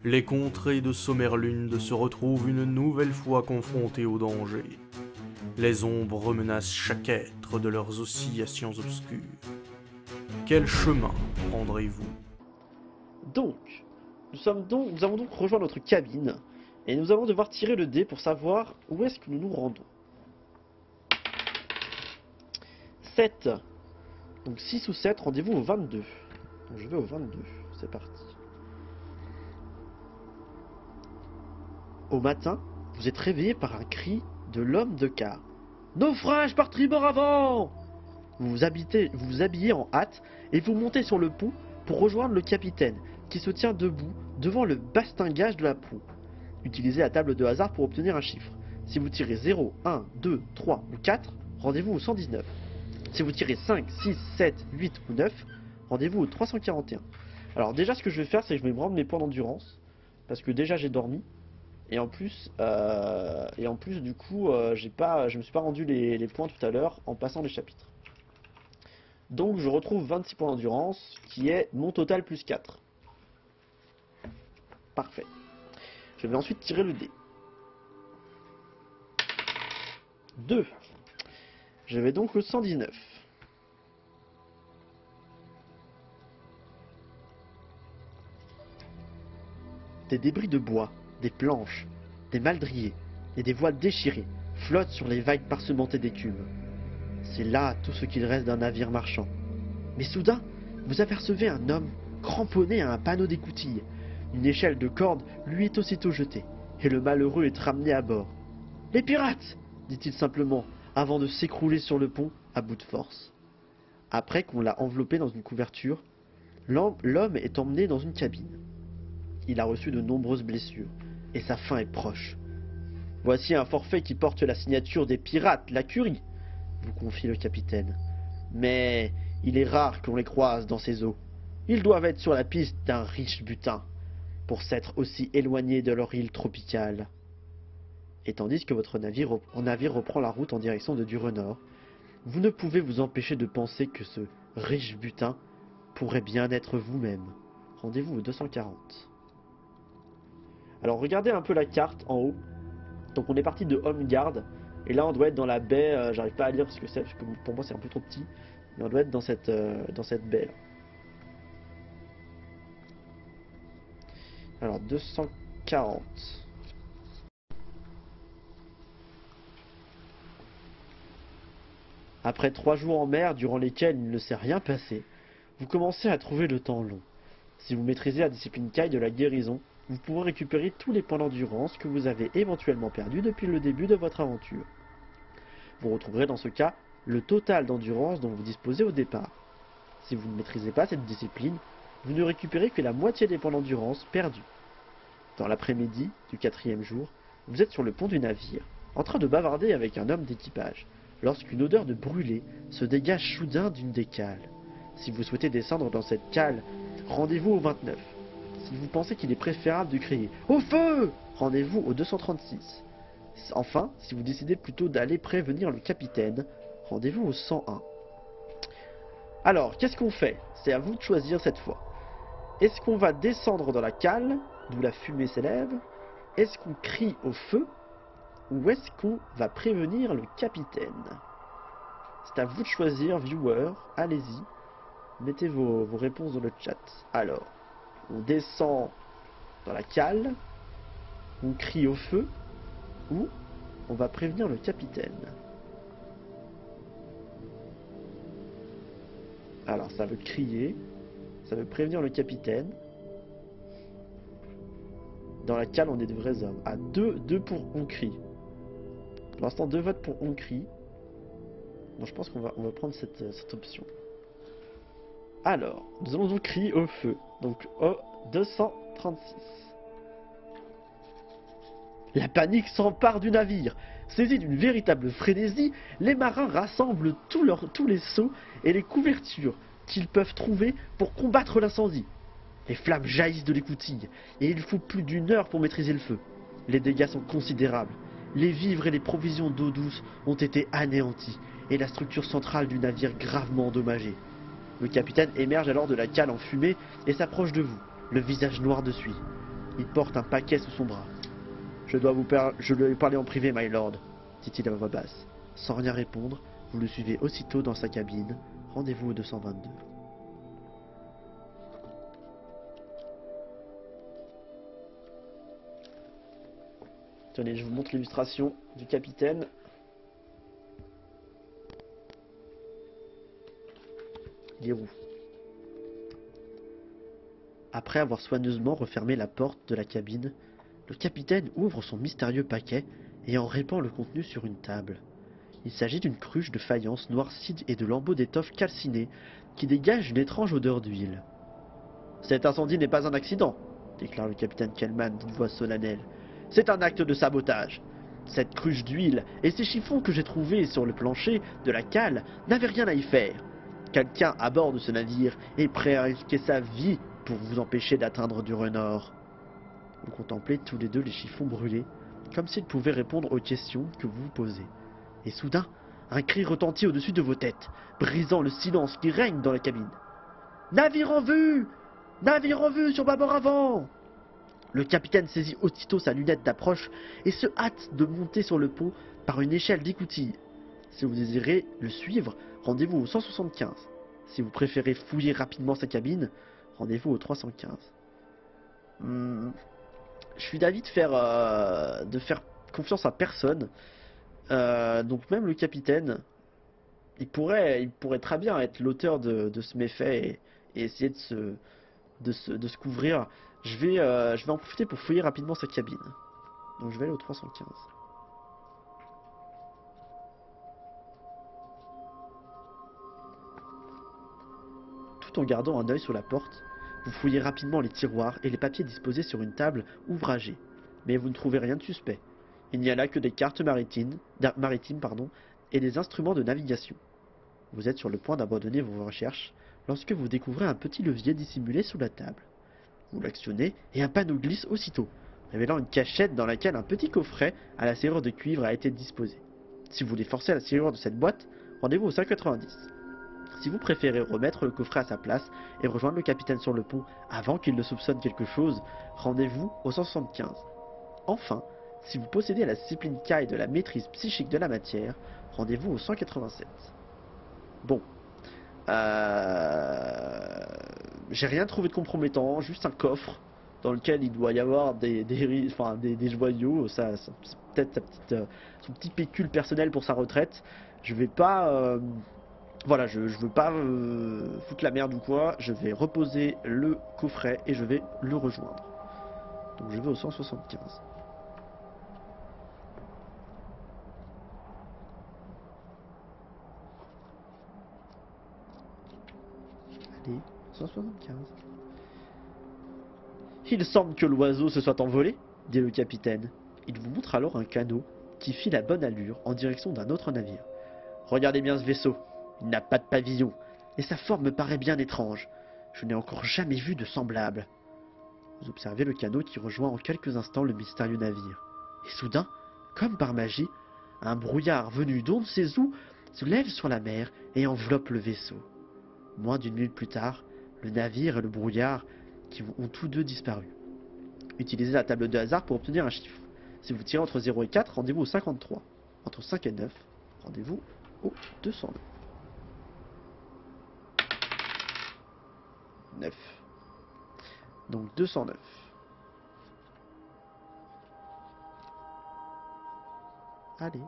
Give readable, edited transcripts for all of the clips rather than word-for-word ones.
les contrées de Sommerlund se retrouvent une nouvelle fois confrontées au danger. Les ombres menacent chaque être de leurs oscillations obscures. Quel chemin prendrez-vous? Donc, nous avons donc rejoint notre cabine et nous allons devoir tirer le dé pour savoir où est-ce que nous nous rendons. 7. Donc 6 ou 7, rendez-vous au 22. Donc je vais au 22, c'est parti. Au matin, vous êtes réveillé par un cri de l'homme de quart. Naufrage par tribord avant! Vous vous habillez en hâte et vous montez sur le pont pour rejoindre le capitaine qui se tient debout devant le bastingage de la proue. Utilisez la table de hasard pour obtenir un chiffre. Si vous tirez 0, 1, 2, 3 ou 4, rendez-vous au 119. Si vous tirez 5, 6, 7, 8 ou 9, rendez-vous au 341. Alors déjà ce que je vais faire c'est que je vais me rendre mes points d'endurance parce que déjà j'ai dormi et en plus du coup je me suis pas rendu les points tout à l'heure en passant les chapitres. Donc je retrouve 26 points d'endurance qui est mon total plus 4. Parfait. Je vais ensuite tirer le dé. 2. Je vais donc le 119. Des débris de bois, des planches, des maldriers et des voiles déchirées flottent sur les vagues parsementées d'écume. C'est là tout ce qu'il reste d'un navire marchand. Mais soudain, vous apercevez un homme cramponné à un panneau d'écoutille. Une échelle de corde lui est aussitôt jetée, et le malheureux est ramené à bord. « Les pirates !» dit-il simplement, avant de s'écrouler sur le pont à bout de force. Après qu'on l'a enveloppé dans une couverture, l'homme est emmené dans une cabine. Il a reçu de nombreuses blessures, et sa fin est proche. « Voici un forfait qui porte la signature des pirates, la Curie !» vous confie le capitaine. « Mais il est rare qu'on les croise dans ces eaux. Ils doivent être sur la piste d'un riche butin, pour s'être aussi éloignés de leur île tropicale. » Et tandis que votre navire reprend la route en direction de Durenor, vous ne pouvez vous empêcher de penser que ce riche butin pourrait bien être vous-même. Rendez-vous au 240. Alors regardez un peu la carte en haut. Donc on est parti de Holmgard, et là on doit être dans la baie, j'arrive pas à lire ce que c'est, parce que pour moi c'est un peu trop petit, mais on doit être dans cette baie là. Alors 240. Après 3 jours en mer durant lesquels il ne s'est rien passé, vous commencez à trouver le temps long. Si vous maîtrisez la discipline Kai de la guérison, vous pourrez récupérer tous les points d'endurance que vous avez éventuellement perdus depuis le début de votre aventure. Vous retrouverez dans ce cas le total d'endurance dont vous disposez au départ. Si vous ne maîtrisez pas cette discipline, vous ne récupérez que la moitié des points d'endurance perdus. Dans l'après-midi du 4e jour, vous êtes sur le pont du navire, en train de bavarder avec un homme d'équipage, lorsqu'une odeur de brûlé se dégage soudain d'une des cales. Si vous souhaitez descendre dans cette cale, rendez-vous au 29. Si vous pensez qu'il est préférable de crier « Au feu !» rendez-vous au 236. Enfin, si vous décidez plutôt d'aller prévenir le capitaine, rendez-vous au 101. Alors, qu'est-ce qu'on fait? C'est à vous de choisir cette fois. Est-ce qu'on va descendre dans la cale, d'où la fumée s'élève? Est-ce qu'on crie au feu? Ou est-ce qu'on va prévenir le capitaine? C'est à vous de choisir, viewer. Allez-y. Mettez vos réponses dans le chat. Alors, on descend dans la cale, on crie au feu, ou on va prévenir le capitaine. Alors, ça veut crier, ça veut prévenir le capitaine. Dans la cale, on est de vrais hommes. À 2 pour on crie. Pour l'instant, 2 votes pour on crie. Bon, je pense qu'on va prendre cette option. Alors, nous allons donc crier au feu. Donc, au 236. La panique s'empare du navire. Saisis d'une véritable frénésie, les marins rassemblent tous les seaux et les couvertures qu'ils peuvent trouver pour combattre l'incendie. Les flammes jaillissent de l'écoutille, et il faut plus d'1 heure pour maîtriser le feu. Les dégâts sont considérables. Les vivres et les provisions d'eau douce ont été anéantis, et la structure centrale du navire gravement endommagée. Le capitaine émerge alors de la cale en fumée et s'approche de vous, le visage noir de suie. Il porte un paquet sous son bras. Je dois lui parler en privé, my lord, dit-il à voix basse. Sans rien répondre, vous le suivez aussitôt dans sa cabine. Rendez-vous au 222. Tenez, je vous montre l'illustration du capitaine. Il est roux. Après avoir soigneusement refermé la porte de la cabine, le capitaine ouvre son mystérieux paquet et en répand le contenu sur une table. Il s'agit d'une cruche de faïence noircie et de lambeaux d'étoffe calcinés qui dégagent une étrange odeur d'huile. « Cet incendie n'est pas un accident », déclare le capitaine Kellman d'une voix solennelle. « C'est un acte de sabotage. Cette cruche d'huile et ces chiffons que j'ai trouvés sur le plancher de la cale n'avaient rien à y faire. Quelqu'un à bord de ce navire est prêt à risquer sa vie pour vous empêcher d'atteindre du Nord. » Vous contemplez tous les deux les chiffons brûlés, comme s'ils pouvaient répondre aux questions que vous vous posez. Et soudain, un cri retentit au-dessus de vos têtes, brisant le silence qui règne dans la cabine. « Navire en vue! Navire en vue sur bâbord avant !» Le capitaine saisit aussitôt sa lunette d'approche et se hâte de monter sur le pont par une échelle d'écoutille. Si vous désirez le suivre, rendez-vous au 175. Si vous préférez fouiller rapidement sa cabine, rendez-vous au 315. Je suis d'avis de faire confiance à personne. Donc même le capitaine, il pourrait très bien être l'auteur de ce méfait et essayer de se couvrir. Je vais en profiter pour fouiller rapidement sa cabine. Donc je vais aller au 315. Tout en gardant un œil sur la porte, vous fouillez rapidement les tiroirs et les papiers disposés sur une table ouvragée. Mais vous ne trouvez rien de suspect. Il n'y a là que des cartes maritimes et des instruments de navigation. Vous êtes sur le point d'abandonner vos recherches lorsque vous découvrez un petit levier dissimulé sous la table. Vous l'actionnez et un panneau glisse aussitôt, révélant une cachette dans laquelle un petit coffret à la serrure de cuivre a été disposé. Si vous voulez forcer la serrure de cette boîte, rendez-vous au 590. Si vous préférez remettre le coffret à sa place et rejoindre le capitaine sur le pont avant qu'il ne soupçonne quelque chose, rendez-vous au 175. Enfin, si vous possédez la discipline Kai de la maîtrise psychique de la matière, rendez-vous au 187. Bon. J'ai rien trouvé de compromettant, juste un coffre dans lequel il doit y avoir des joyaux, c'est peut-être son petit pécule personnel pour sa retraite. Je vais pas... voilà, je veux pas foutre la merde ou quoi, je vais reposer le coffret et je vais le rejoindre. Donc je vais au 175. Allez, 175. Il semble que l'oiseau se soit envolé, dit le capitaine. Il vous montre alors un canot qui file à bonne allure en direction d'un autre navire. Regardez bien ce vaisseau. Il n'a pas de pavillon, et sa forme me paraît bien étrange. Je n'ai encore jamais vu de semblable. Vous observez le canot qui rejoint en quelques instants le mystérieux navire. Et soudain, comme par magie, un brouillard venu d'on ne sait où se lève sur la mer et enveloppe le vaisseau. Moins d'une minute plus tard, le navire et le brouillard qui ont tous deux disparu. Utilisez la table de hasard pour obtenir un chiffre. Si vous tirez entre 0 et 4, rendez-vous au 53. Entre 5 et 9, rendez-vous au 209. 9. Donc 209. Allez.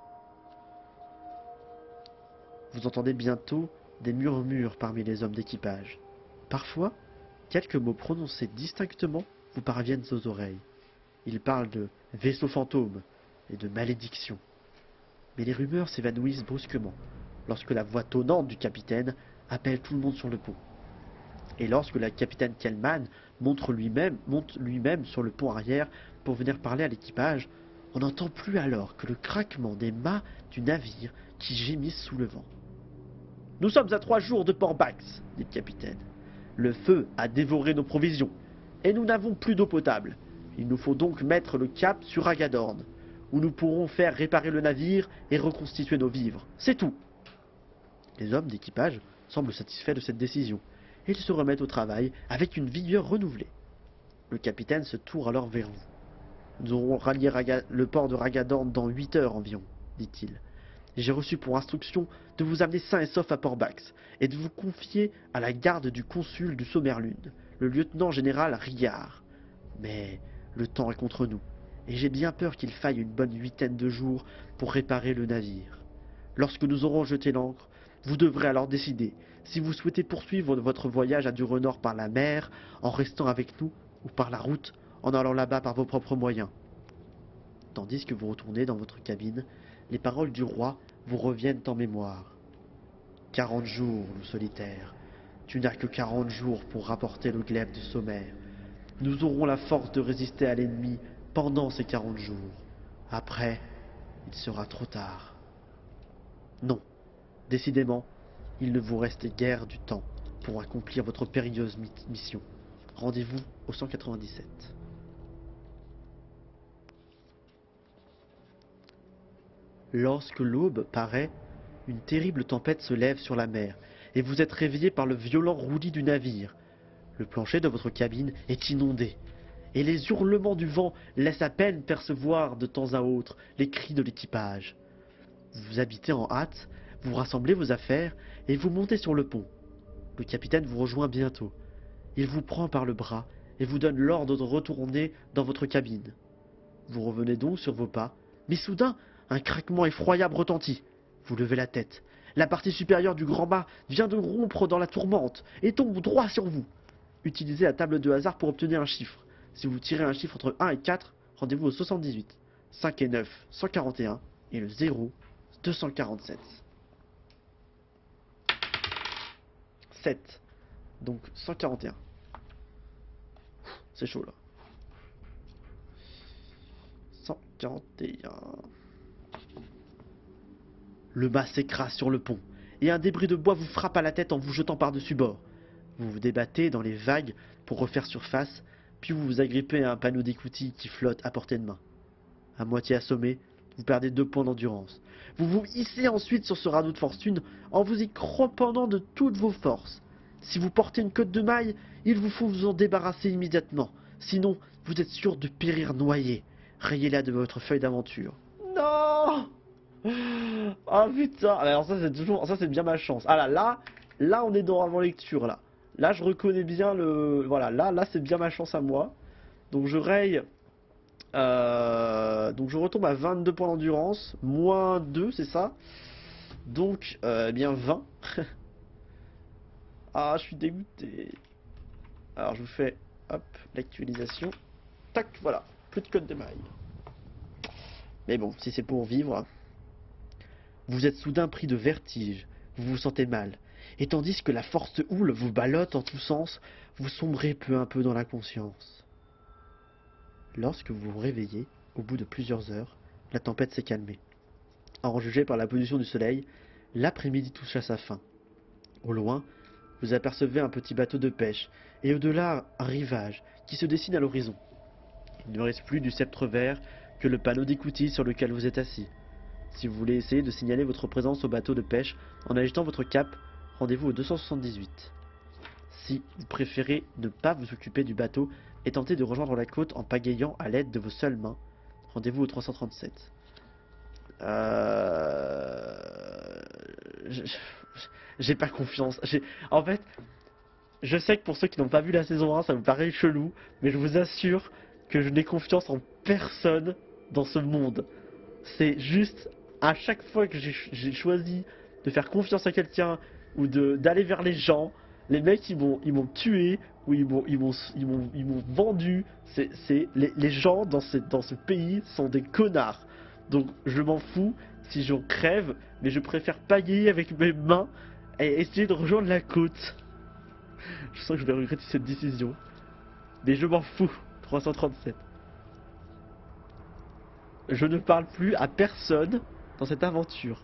Vous entendez bientôt des murmures parmi les hommes d'équipage. Parfois, quelques mots prononcés distinctement vous parviennent aux oreilles. Ils parlent de vaisseau fantôme et de malédiction. Mais les rumeurs s'évanouissent brusquement lorsque la voix tonnante du capitaine appelle tout le monde sur le pont. Et lorsque le capitaine Kellman monte lui-même sur le pont arrière pour venir parler à l'équipage, on n'entend plus alors que le craquement des mâts du navire qui gémissent sous le vent. « Nous sommes à 3 jours de Port-Bax, dit le capitaine. Le feu a dévoré nos provisions, et nous n'avons plus d'eau potable. Il nous faut donc mettre le cap sur Agadorn, où nous pourrons faire réparer le navire et reconstituer nos vivres. C'est tout. » Les hommes d'équipage semblent satisfaits de cette décision, et ils se remettent au travail avec une vigueur renouvelée. Le capitaine se tourne alors vers vous. Nous aurons rallié le port de Ragadan dans 8 heures environ, dit-il. J'ai reçu pour instruction de vous amener sain et sauf à Port-Bax et de vous confier à la garde du consul du Sommerlund, le lieutenant-général Rigard. Mais le temps est contre nous, et j'ai bien peur qu'il faille une bonne 8aine de jours pour réparer le navire. Lorsque nous aurons jeté l'ancre, vous devrez alors décider si vous souhaitez poursuivre votre voyage à Durenor par la mer en restant avec nous ou par la route en allant là-bas par vos propres moyens. Tandis que vous retournez dans votre cabine, les paroles du roi vous reviennent en mémoire. 40 jours, loup solitaire. Tu n'as que 40 jours pour rapporter le glaive de Sommer. Nous aurons la force de résister à l'ennemi pendant ces 40 jours. Après, il sera trop tard. Non, décidément, il ne vous reste guère du temps pour accomplir votre périlleuse mission. Rendez-vous au 197. Lorsque l'aube paraît, une terrible tempête se lève sur la mer, et vous êtes réveillé par le violent roulis du navire. Le plancher de votre cabine est inondé, et les hurlements du vent laissent à peine percevoir de temps à autre les cris de l'équipage. Vous vous habitez en hâte, vous rassemblez vos affaires, et vous montez sur le pont. Le capitaine vous rejoint bientôt. Il vous prend par le bras, et vous donne l'ordre de retourner dans votre cabine. Vous revenez donc sur vos pas, mais soudain, un craquement effroyable retentit. Vous levez la tête. La partie supérieure du grand mât vient de rompre dans la tourmente et tombe droit sur vous. Utilisez la table de hasard pour obtenir un chiffre. Si vous tirez un chiffre entre 1 et 4, rendez-vous au 78. 5 et 9, 141. Et le 0, 247. 7. Donc 141. C'est chaud là. 141. Le mât s'écrase sur le pont, et un débris de bois vous frappe à la tête en vous jetant par-dessus bord. Vous vous débattez dans les vagues pour refaire surface, puis vous vous agrippez à un panneau d'écoutille qui flotte à portée de main. À moitié assommé, vous perdez 2 points d'endurance. Vous vous hissez ensuite sur ce radeau de fortune en vous y cramponnant de toutes vos forces. Si vous portez une cotte de maille, il vous faut vous en débarrasser immédiatement. Sinon, vous êtes sûr de périr noyé. Rayez-la de votre feuille d'aventure. Non! Ah putain! Alors ça c'est toujours, ça c'est bien ma chance. Ah là on est dans avant lecture là. Là je reconnais bien le, voilà, là c'est bien ma chance à moi. Donc je raye, donc je retombe à 22 points d'endurance, moins 2 c'est ça. Donc eh bien 20. Ah je suis dégoûté. Alors je vous fais, hop, l'actualisation. Tac, voilà, plus de code de maille. Mais bon, si c'est pour vivre. Vous êtes soudain pris de vertige, vous vous sentez mal, et tandis que la forte houle vous ballotte en tous sens, vous sombrez peu à peu dans l'inconscience. Lorsque vous vous réveillez, au bout de plusieurs heures, la tempête s'est calmée. À en juger par la position du soleil, l'après-midi touche à sa fin. Au loin, vous apercevez un petit bateau de pêche, et au-delà un rivage qui se dessine à l'horizon. Il ne reste plus du sceptre vert que le panneau d'écoutille sur lequel vous êtes assis. Si vous voulez essayer de signaler votre présence au bateau de pêche en agitant votre cape, rendez-vous au 278. Si vous préférez ne pas vous occuper du bateau et tenter de rejoindre la côte en pagayant à l'aide de vos seules mains, rendez-vous au 337. J'ai pas confiance. En fait, je sais que pour ceux qui n'ont pas vu la saison 1, ça vous paraît chelou, mais je vous assure que je n'ai confiance en personne dans ce monde. C'est juste, à chaque fois que j'ai choisi de faire confiance à quelqu'un ou d'aller vers les gens, les mecs ils m'ont tué ou ils m'ont vendu. Les gens dans ce pays sont des connards. Donc je m'en fous si j'en crève, mais je préfère pagayer avec mes mains et essayer de rejoindre la côte. Je sens que je vais regretter cette décision, mais je m'en fous. 337. Je ne parle plus à personne dans cette aventure.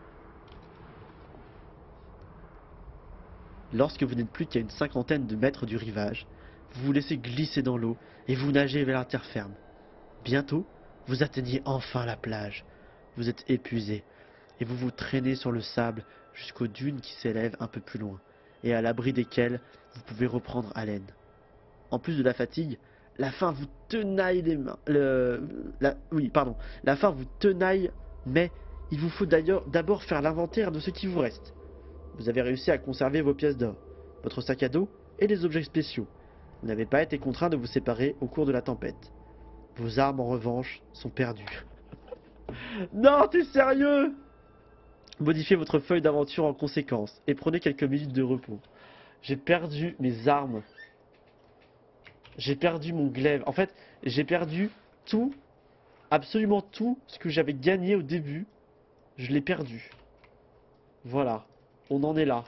Lorsque vous n'êtes plus qu'à une 50aine de mètres du rivage, vous vous laissez glisser dans l'eau et vous nagez vers la terre ferme. Bientôt, vous atteignez enfin la plage. Vous êtes épuisé et vous vous traînez sur le sable jusqu'aux dunes qui s'élèvent un peu plus loin et à l'abri desquelles vous pouvez reprendre haleine. En plus de la fatigue, La faim vous tenaille les mains. Oui, pardon. La faim vous tenaille, mais il vous faut d'ailleurs d'abord faire l'inventaire de ce qui vous reste. Vous avez réussi à conserver vos pièces d'or, votre sac à dos et les objets spéciaux. Vous n'avez pas été contraint de vous séparer au cours de la tempête. Vos armes, en revanche, sont perdues. Non, t'es sérieux? Modifiez votre feuille d'aventure en conséquence et prenez quelques minutes de repos. J'ai perdu mes armes. J'ai perdu mon glaive. En fait, j'ai perdu tout, absolument tout ce que j'avais gagné au début. Je l'ai perdu. Voilà, on en est là.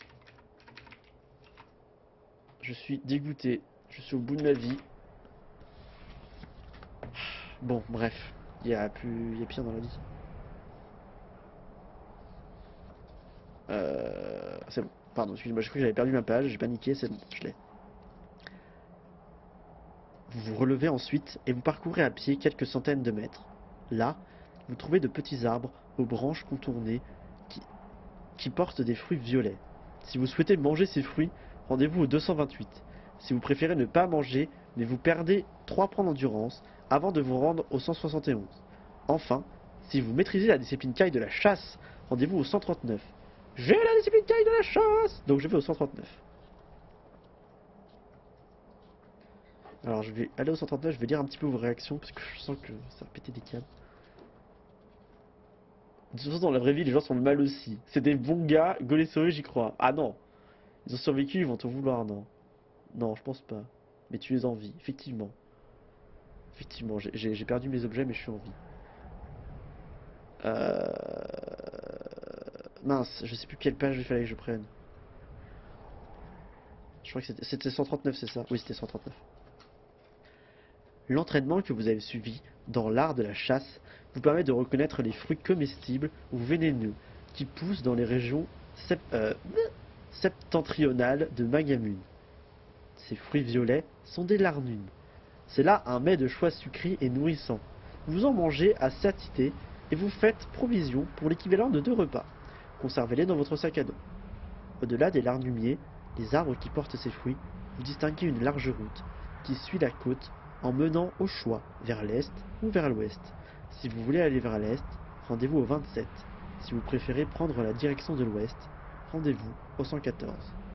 Je suis dégoûté. Je suis au bout de ma vie. Bon, bref. Il y a pire dans la vie. C'est bon. Pardon, excusez-moi, je crois que j'avais perdu ma page. J'ai paniqué, c'est bon, je l'ai. Vous vous relevez ensuite et vous parcourez à pied quelques centaines de mètres. Là, vous trouvez de petits arbres aux branches contournées qui portent des fruits violets. Si vous souhaitez manger ces fruits, rendez-vous au 228. Si vous préférez ne pas manger, mais vous perdez 3 points d'endurance avant de vous rendre au 171. Enfin, si vous maîtrisez la discipline caille de la chasse, rendez-vous au 139. J'ai la discipline caille de la chasse! Donc je vais au 139. Alors je vais aller au 139, je vais lire un petit peu vos réactions parce que je sens que ça va péter des câbles. De toute façon, dans la vraie vie, les gens sont mal aussi. C'est des bons gars, Golesori, j'y crois. Ah non! Ils ont survécu, ils vont te vouloir, non. Non, je pense pas. Mais tu les envies, effectivement. Effectivement, j'ai perdu mes objets, mais je suis en vie. Mince, je sais plus quelle page il fallait que je prenne. Je crois que c'était 139, c'est ça? Oui, c'était 139. L'entraînement que vous avez suivi dans l'art de la chasse vous permet de reconnaître les fruits comestibles ou vénéneux qui poussent dans les régions septentrionales de Magamune. Ces fruits violets sont des larnunes. C'est là un mets de choix sucré et nourrissant. Vous en mangez à satiété et vous faites provision pour l'équivalent de 2 repas. Conservez-les dans votre sac à dos. Au-delà des larnumiers, les arbres qui portent ces fruits, vous distinguez une large route qui suit la côte en menant au choix vers l'est ou vers l'ouest. Si vous voulez aller vers l'est, rendez-vous au 27. Si vous préférez prendre la direction de l'ouest, rendez-vous au 114.